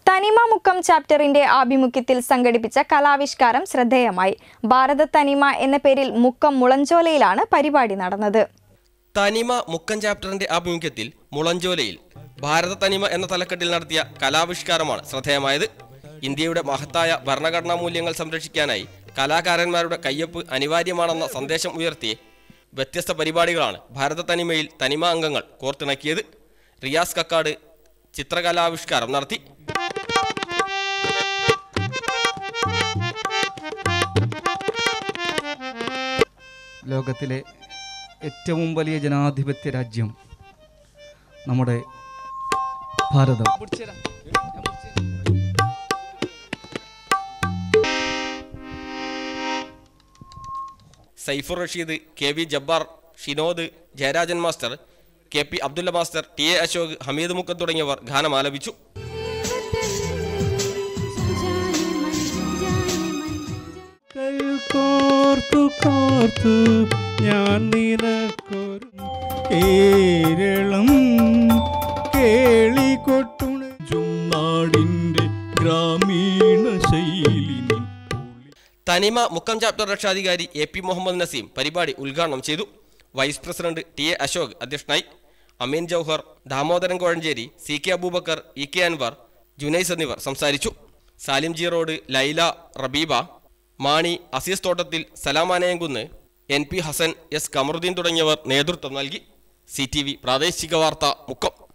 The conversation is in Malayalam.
തനിമ മുക്കം ചാപ്റ്ററിന്റെ ആഭിമുഖ്യത്തിൽ സംഘടിപ്പിച്ച കലാവിഷ്കാരം ശ്രദ്ധേയമായി. ഭാരത തനിമ എന്ന പേരിൽ മുക്കം മുളഞ്ചോലയിലാണ് പരിപാടി നടന്നത്. തനിമ മുക്കം ചാപ്റ്ററിന്റെ ആഭിമുഖ്യത്തിൽ മുളഞ്ചോലയിൽ ഭാരത തനിമ എന്ന തലക്കെട്ടിൽ നടത്തിയ കലാവിഷ്കാരമാണ് ശ്രദ്ധേയമായത്. ഇന്ത്യയുടെ മഹത്തായ ഭരണഘടനാ മൂല്യങ്ങൾ സംരക്ഷിക്കാനായി കലാകാരന്മാരുടെ കയ്യൊപ്പ് അനിവാര്യമാണെന്ന സന്ദേശം ഉയർത്തി വ്യത്യസ്ത പരിപാടികളാണ് ഭാരത തനിമയിൽ തനിമ അംഗങ്ങൾ കോർത്തിണക്കിയത്. റിയാസ് കക്കാട് ചിത്രകലാവിഷ്കാരം നടത്തി. ലോകത്തിലെ ഏറ്റവും വലിയ ജനാധിപത്യ രാജ്യം നമ്മുടെ Bharatam. Saifur Rasheed, K V. Jabbar, Shinod, Jayarajan master, K P. Abdulla master, T A. Ashok, Hameed Mukkam തുടങ്ങിയവർ ഗാനം ആലപിച്ചു. കേരളം കേളികൊട്ടുണുനാടിന്റെ ഗ്രാമീണ ശൈലി. തനിമ മുക്കം ചാപ്റ്റർ രക്ഷാധികാരി എ.പി. മുഹമ്മദ് നസീം പരിപാടി ഉദ്ഘാടനം ചെയ്തു. Vice president ടി.എ. അശോക് അധ്യക്ഷനായി. അമീൻ ജൗഹർ, ദാമോദരൻ കോഴഞ്ചേരി, സി.കെ. അബൂബക്കർ, ഇ.കെ. അൻവർ, ജുനൈസ് എന്നിവർ സംസാരിച്ചു. സാലിം ജി റോഡ്, ലൈല, റബീബ, മാണി, അസീസ് തോട്ടത്തിൽ, സലാമാനയംകുന്ന്, എൻ.പി. ഹസൻ, എസ്. കമറുദ്ദീൻ തുടങ്ങിയവർ നേതൃത്വം നൽകി. CTV പ്രാദേശിക വാർത്ത മുക്കം.